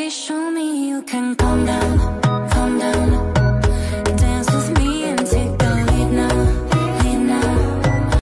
Baby, show me you can calm down, calm down.